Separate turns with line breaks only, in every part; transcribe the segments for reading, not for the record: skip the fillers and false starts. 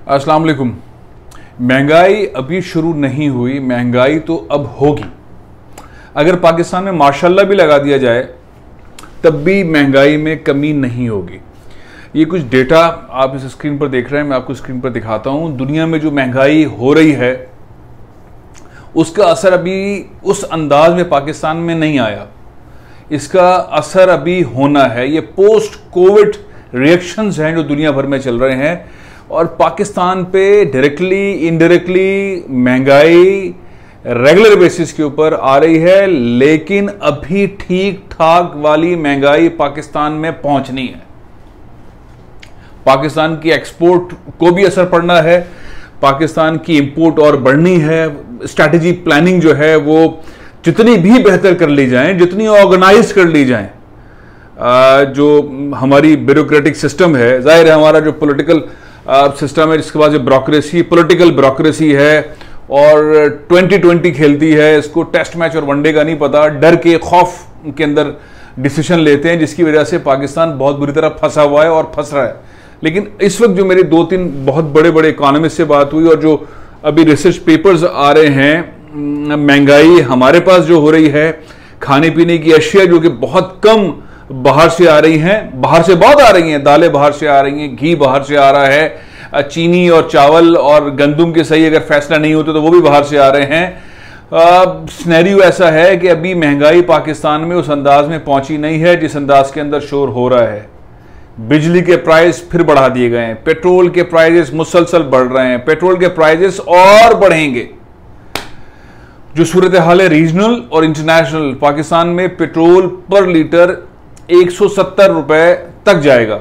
अस्सलाम वालेकुम। महंगाई अभी शुरू नहीं हुई, महंगाई तो अब होगी। अगर पाकिस्तान में माशाल्लाह भी लगा दिया जाए तब भी महंगाई में कमी नहीं होगी। ये कुछ डेटा आप इस स्क्रीन पर देख रहे हैं, मैं आपको स्क्रीन पर दिखाता हूं। दुनिया में जो महंगाई हो रही है उसका असर अभी उस अंदाज में पाकिस्तान में नहीं आया। इसका असर अभी होना है। ये पोस्ट कोविड रिएक्शंस हैं जो दुनिया भर में चल रहे हैं और पाकिस्तान पे डायरेक्टली इनडायरेक्टली महंगाई रेगुलर बेसिस के ऊपर आ रही है, लेकिन अभी ठीक ठाक वाली महंगाई पाकिस्तान में पहुंचनी है। पाकिस्तान की एक्सपोर्ट को भी असर पड़ना है, पाकिस्तान की इंपोर्ट और बढ़नी है। स्ट्रैटेजी प्लानिंग जो है वो जितनी भी बेहतर कर ली जाए, जितनी ऑर्गेनाइज कर ली जाए, जो हमारी ब्यूरोक्रेटिक सिस्टम है, जाहिर है हमारा जो पॉलिटिकल सिस्टम है, जिसके बाद जो ब्यूरोक्रेसी, पॉलिटिकल ब्यूरोक्रेसी है और 2020 खेलती है, इसको टेस्ट मैच और वनडे का नहीं पता, डर के खौफ के अंदर डिसीजन लेते हैं, जिसकी वजह से पाकिस्तान बहुत बुरी तरह फंसा हुआ है और फंस रहा है। लेकिन इस वक्त जो मेरे 2-3 बहुत बड़े बड़े इकोनॉमिस्ट से बात हुई और जो अभी रिसर्च पेपर्स आ रहे हैं, महंगाई हमारे पास जो हो रही है, खाने पीने की अशिया जो कि बहुत कम बाहर से आ रही हैं, बाहर से बहुत आ रही हैं, दालें बाहर से आ रही हैं, घी बाहर से आ रहा है, चीनी और चावल और गंदुम के सही अगर फैसला नहीं होते तो वो भी बाहर से आ रहे हैं। सिनेरियो ऐसा है कि अभी महंगाई पाकिस्तान में उस अंदाज में पहुंची नहीं है जिस अंदाज के अंदर शोर हो रहा है। बिजली के प्राइस फिर बढ़ा दिए गए हैं, पेट्रोल के प्राइजेस मुसलसल बढ़ रहे हैं, पेट्रोल के प्राइजेस और बढ़ेंगे। जो सूरत हाल है रीजनल और इंटरनेशनल, पाकिस्तान में पेट्रोल पर लीटर 170 रुपए तक जाएगा,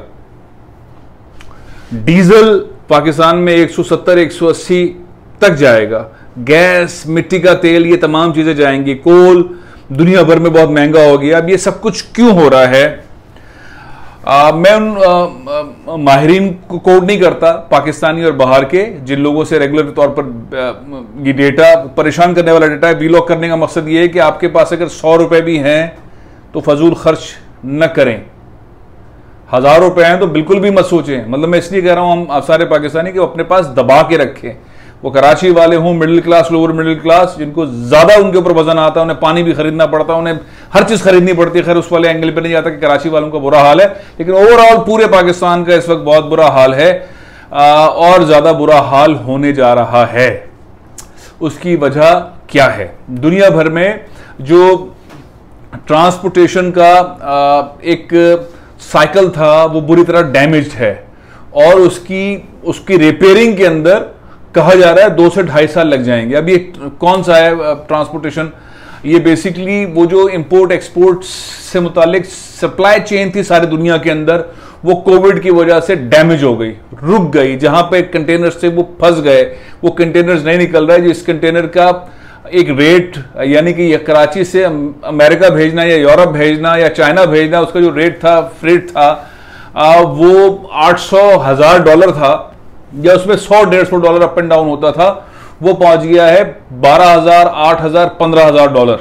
डीजल पाकिस्तान में 170-180 तक जाएगा, गैस, मिट्टी का तेल, ये तमाम चीजें जाएंगी, कोल दुनिया भर में बहुत महंगा हो गया। अब ये सब कुछ क्यों हो रहा है? मैं उन माहिरीन को कोट नहीं करता, पाकिस्तानी और बाहर के, जिन लोगों से रेगुलर तौर पर ये डेटा परेशान करने वाला डेटा है। वीलॉग करने का मकसद ये है कि आपके पास अगर 100 रुपए भी हैं तो फजूल खर्च न करें, 1000 रुपए हैं तो बिल्कुल भी मत सोचें। मतलब मैं इसलिए कह रहा हूं हम सारे पाकिस्तानी कि वो अपने पास दबा के रखें। वो कराची वाले हों, middle class, lower middle class, जिनको ज्यादा उनके ऊपर वजन आता है, उन्हें पानी भी खरीदना पड़ता है, उन्हें हर चीज खरीदनी पड़ती है। खैर उस वाले एंगल पे नहीं आता कि कराची वालों का बुरा हाल है, लेकिन ओवरऑल पूरे पाकिस्तान का इस वक्त बहुत बुरा हाल है और ज्यादा बुरा हाल होने जा रहा है। उसकी वजह क्या है? दुनिया भर में जो ट्रांसपोर्टेशन का एक साइकिल था वो बुरी तरह डैमेज्ड है और उसकी रिपेयरिंग के अंदर कहा जा रहा है 2 से 2.5 साल लग जाएंगे। अब ये कौन सा है ट्रांसपोर्टेशन? ये बेसिकली वो जो इंपोर्ट एक्सपोर्ट से मुतालिक सप्लाई चेन थी सारी दुनिया के अंदर, वो कोविड की वजह से डैमेज हो गई, रुक गई। जहां पे कंटेनर से वो फंस गए, वो कंटेनर्स नहीं निकल रहा है। जिस कंटेनर का एक रेट, यानी कि कराची से अमेरिका भेजना या यूरोप भेजना या चाइना भेजना, उसका जो रेट था, फ्रेट था, वो $800,000 था, या उसमें $100-150 अप एंड डाउन होता था, वो पहुंच गया है $12,000, $8,000, $15,000,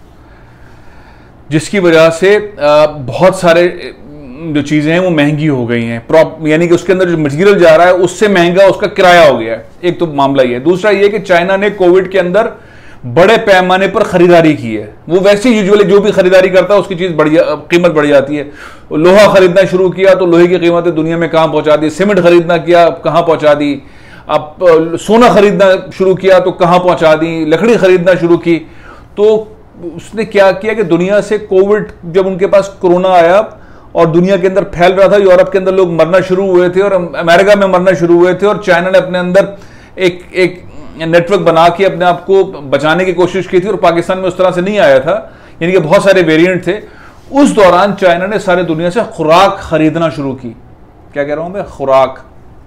जिसकी वजह से बहुत सारे जो चीजें हैं वो महंगी हो गई हैं। यानी कि उसके अंदर जो मटेरियल जा रहा है उससे महंगा उसका किराया हो गया है। एक तो मामला ये है। दूसरा ये कि चाइना ने कोविड के अंदर बड़े पैमाने पर खरीदारी की है। वो वैसे यूजुअली जो भी खरीदारी करता है उसकी चीज कीमत बढ़ जाती है। लोहा खरीदना शुरू किया तो लोहे की कीमतें दुनिया में कहां पहुंचा दी, सीमेंट खरीदना किया कहां पहुंचा दी, अब सोना खरीदना शुरू किया तो कहां पहुंचा दी, लकड़ी खरीदना शुरू की। तो उसने क्या किया कि दुनिया से कोविड, जब उनके पास कोरोना आया और दुनिया के अंदर फैल रहा था, यूरोप के अंदर लोग मरना शुरू हुए थे और अमेरिका में मरना शुरू हुए थे, और चाइना ने अपने अंदर एक नेटवर्क बना के अपने आप को बचाने की कोशिश की थी, और पाकिस्तान में उस तरह से नहीं आया था, यानी कि बहुत सारे वेरिएंट थे। उस दौरान चाइना ने सारे दुनिया से खुराक खरीदना शुरू की। क्या कह रहा हूं मैं? खुराक।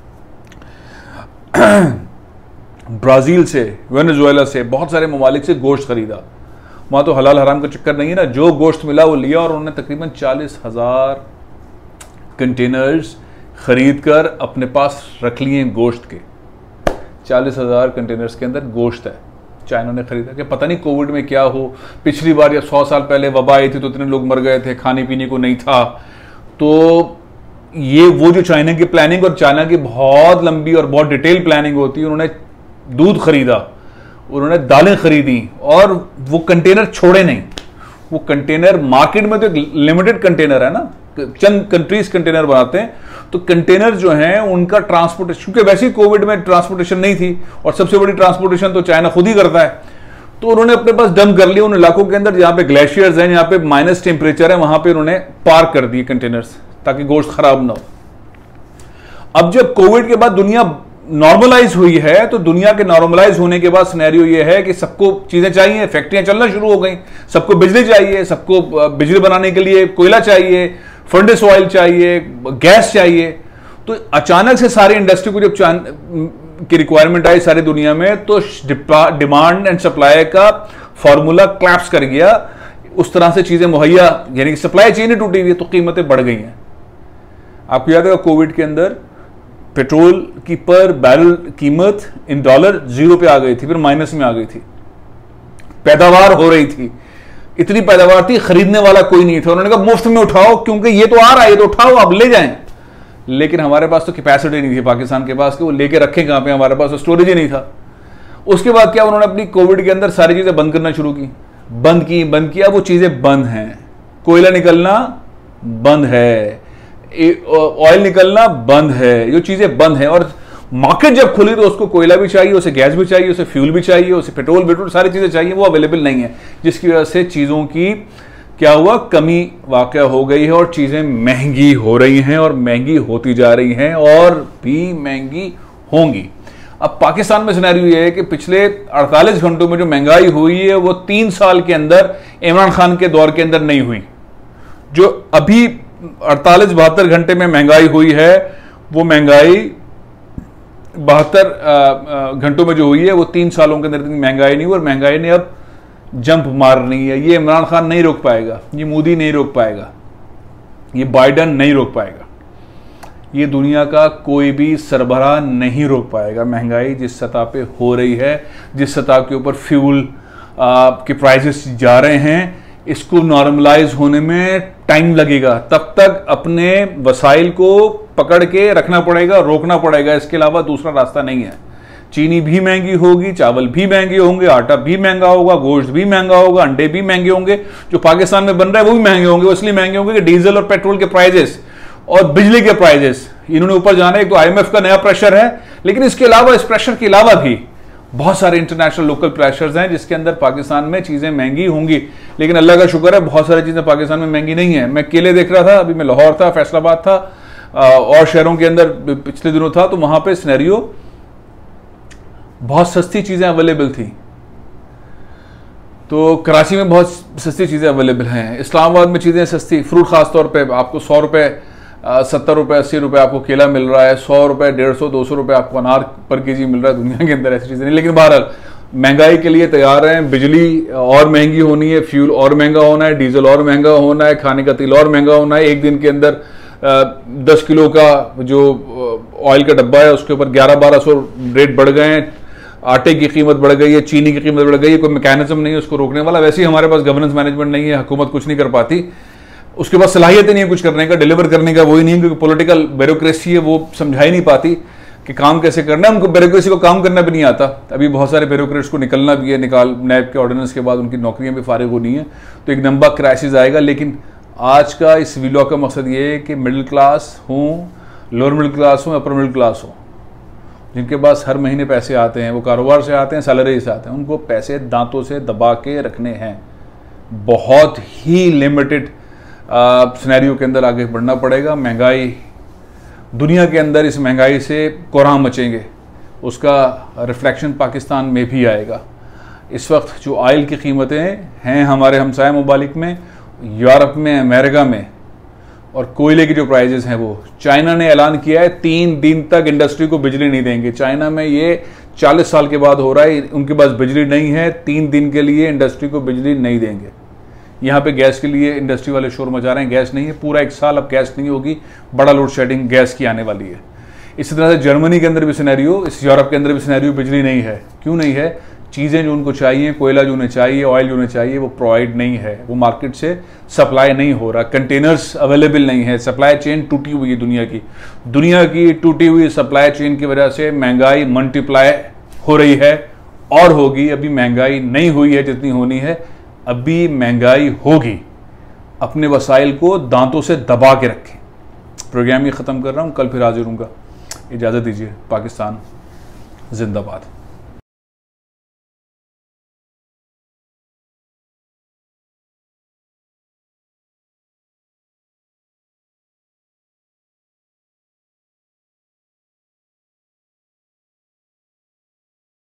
ब्राजील से, वेनेजुएला से, बहुत सारे ममालिक से गोश्त खरीदा। वहां तो हलाल हराम का चक्कर नहीं है ना, जो गोश्त मिला वो लिया, और उन्होंने तकरीबन 40,000 कंटेनर्स खरीद कर अपने पास रख लिए गोश्त के। 40,000 कंटेनर्स के अंदर गोश्त है, चाइना ने खरीदा। कि पता नहीं कोविड में क्या हो, पिछली बार या 100 साल पहले वबा आई थी तो इतने लोग मर गए थे, खाने पीने को नहीं था, तो ये वो जो चाइना की प्लानिंग, और चाइना की बहुत लंबी और बहुत डिटेल प्लानिंग होती है। उन्होंने दूध खरीदा, उन्होंने दालें खरीदी, और वो कंटेनर छोड़े नहीं। वो कंटेनर मार्केट में तो एक लिमिटेड कंटेनर है ना, चंद कंट्रीज कंटेनर बनाते हैं, तो कंटेनर जो हैं उनका ट्रांसपोर्टेशन, क्योंकि वैसे ही कोविड में ट्रांसपोर्टेशन नहीं थी और सबसे बड़ी ट्रांसपोर्टेशन तो चाइना खुद ही करता है, तो उन्होंने अपने पास डंप कर लिया उन इलाकों के अंदर जहां पे ग्लेशियर्स हैं, जहां पे माइनस टेम्परेचर है, वहां पे उन्होंने पार्क कर दिए कंटेनर्स ताकि गोश्त खराब ना हो। अब जब कोविड के बाद दुनिया नॉर्मलाइज हुई है, तो दुनिया के नॉर्मलाइज होने के बाद सिनेरियो ये है कि सबको चीजें चाहिए, फैक्ट्रियां चलना शुरू हो गई, सबको बिजली चाहिए, सबको बिजली बनाने के लिए कोयला चाहिए, फर्नेस ऑयल चाहिए, गैस चाहिए। तो अचानक से सारी इंडस्ट्री को जब की रिक्वायरमेंट आई सारी दुनिया में, तो डिमांड एंड सप्लाई का फॉर्मूला क्लैप्स कर गया। उस तरह से चीजें मुहैया, यानी कि सप्लाई चेन टूटी हुई है, तो कीमतें बढ़ गई हैं। आपको याद है कोविड के अंदर पेट्रोल की पर बैरल कीमत इन डॉलर 0 पे आ गई थी, फिर माइनस में आ गई थी। पैदावार हो रही थी, इतनी पैदावार थी, खरीदने वाला कोई नहीं था। उन्होंने कहा मुफ्त में उठाओ, क्योंकि ये तो आ रहा है, ये तो उठाओ, आप ले जाएं। लेकिन हमारे पास तो कैपेसिटी नहीं थी पाकिस्तान के पास कि वो लेके रखें कहां पे, हमारे पास तो स्टोरेज ही नहीं था। उसके बाद क्या, उन्होंने अपनी कोविड के अंदर सारी चीजें बंद करना शुरू की, बंद किया, वो चीजें बंद हैं। कोयला निकलना बंद है, ऑयल निकलना बंद है, ये चीजें बंद हैं। और मार्केट जब खुली तो उसको कोयला भी चाहिए, उसे गैस भी चाहिए, उसे फ्यूल भी चाहिए, उसे पेट्रोल सारी चीजें चाहिए, वो अवेलेबल नहीं है, जिसकी वजह से चीजों की क्या हुआ, कमी वाकया हो गई है और चीजें महंगी हो रही हैं और महंगी होती जा रही हैं और भी महंगी होंगी। अब पाकिस्तान में सिनेरियो ये है कि पिछले 48 घंटों में जो महंगाई हुई है वो 3 साल के अंदर इमरान खान के दौर के अंदर नहीं हुई। जो अभी 48-72 घंटे में महंगाई हुई है, वो महंगाई 72 घंटों में जो हुई है वो 3 सालों के अंदर इतनी महंगाई नहीं हुई, और महंगाई ने अब जंप मारनी है। ये इमरान खान नहीं रोक पाएगा, ये मोदी नहीं रोक पाएगा, ये बाइडन नहीं रोक पाएगा, ये दुनिया का कोई भी सरबराह नहीं रोक पाएगा। महंगाई जिस सतह पे हो रही है, जिस सतह के ऊपर फ्यूल के प्राइसेस जा रहे हैं, इसको नॉर्मलाइज होने में टाइम लगेगा। तब तक अपने वसाइल को पकड़ के रखना पड़ेगा, रोकना पड़ेगा, इसके अलावा दूसरा रास्ता नहीं है। चीनी भी महंगी होगी, चावल भी महंगे होंगे, आटा भी महंगा होगा, गोश्त भी महंगा होगा, अंडे भी महंगे होंगे, जो पाकिस्तान में बन रहा है वो भी महंगे होंगे। वो इसलिए महंगे होंगे कि डीजल और पेट्रोल के प्राइजेस और बिजली के प्राइजेस इन्होंने ऊपर जाना है। एक तो IMF का नया प्रेशर है, लेकिन इसके अलावा, इस प्रेशर के अलावा भी बहुत सारे इंटरनेशनल लोकल प्रेशर्स हैं जिसके अंदर पाकिस्तान में चीजें महंगी होंगी। लेकिन अल्लाह का शुक्र है बहुत सारी चीजें पाकिस्तान में महंगी नहीं है। मैं केले देख रहा था, अभी मैं लाहौर था, फैसलाबाद था और शहरों के अंदर पिछले दिनों था, तो वहां पे सिनेरियो बहुत सस्ती चीजें अवेलेबल थी। तो कराची में बहुत सस्ती चीजें अवेलेबल हैं, इस्लामाबाद में चीजें सस्ती, फ्रूट खास तौर पे आपको 100 रुपए, 70 रुपए, 80 रुपए आपको केला मिल रहा है, 100 रुपए, 150, 200 रुपए आपको अनार पर केजी मिल रहा है। दुनिया के अंदर ऐसी चीजें नहीं, लेकिन बहरहाल महंगाई के लिए तैयार हैं। बिजली और महंगी होनी है, फ्यूल और महंगा होना है, डीजल और महंगा होना है, खाने का तेल और महंगा होना है। एक दिन के अंदर 10 किलो का जो ऑयल का डब्बा है उसके ऊपर 1100-1200 रेट बढ़ गए हैं। आटे की कीमत बढ़ गई है, चीनी की कीमत बढ़ गई है। कोई मैकेनिज्म नहीं है उसको रोकने वाला। वैसे ही हमारे पास गवर्नेंस मैनेजमेंट नहीं है, हुकूमत कुछ नहीं कर पाती, उसके पास सलाहियत नहीं है कुछ करने का, डिलीवर करने का वही नहीं है, क्योंकि पॉलिटिकल ब्यूरोक्रेसी है, वो समझा ही नहीं पाती कि काम कैसे करना है। उनको ब्यूरोक्रेसी को काम करना भी नहीं आता। अभी बहुत सारे ब्यूरोक्रेट्स को निकलना भी है, नैब के ऑर्डिनेंस के बाद उनकी नौकरियां भी फारिग होनी है, तो एक लंबा क्राइसिस आएगा। लेकिन आज का इस वीडियो का मकसद ये है कि मिडिल क्लास हो, लोअर मिडिल क्लास हो, अपर मिडिल क्लास हो, जिनके पास हर महीने पैसे आते हैं, वो कारोबार से आते हैं, सैलरी से आते हैं, उनको पैसे दांतों से दबा के रखने हैं। बहुत ही लिमिटेड सिनेरियो के अंदर आगे बढ़ना पड़ेगा। महंगाई दुनिया के अंदर, इस महंगाई से कोहराम मचेंगे, उसका रिफ्लेक्शन पाकिस्तान में भी आएगा। इस वक्त जो ऑयल की कीमतें हैं हमारे हमसाया मुमालिक में, यूरोप में, अमेरिका में, और कोयले की जो प्राइजेस हैं, वो चाइना ने ऐलान किया है 3 दिन तक इंडस्ट्री को बिजली नहीं देंगे। चाइना में ये 40 साल के बाद हो रहा है, उनके पास बिजली नहीं है, 3 दिन के लिए इंडस्ट्री को बिजली नहीं देंगे। यहाँ पे गैस के लिए इंडस्ट्री वाले शोर मचा रहे हैं, गैस नहीं है, पूरा 1 साल अब गैस नहीं होगी, बड़ा लोड शेडिंग गैस की आने वाली है। इसी तरह से जर्मनी के अंदर भी सिनेरियो, इस यूरोप के अंदर भी सिनेरियो, बिजली नहीं है। क्यों नहीं है? चीज़ें जो उनको चाहिए, कोयला जो उन्हें चाहिए, ऑयल जो उन्हें चाहिए, वो प्रोवाइड नहीं है, वो मार्केट से सप्लाई नहीं हो रहा, कंटेनर्स अवेलेबल नहीं है, सप्लाई चेन टूटी हुई है दुनिया की टूटी हुई सप्लाई चेन की वजह से महंगाई मल्टीप्लाई हो रही है और होगी। अभी महंगाई नहीं हुई है जितनी होनी है, अभी महंगाई होगी। अपने वसाइल को दांतों से दबा के रखें। प्रोग्राम ये ख़त्म कर रहा हूँ, कल फिर हाजिर हूँगा। इजाज़त दीजिए। पाकिस्तान जिंदाबाद।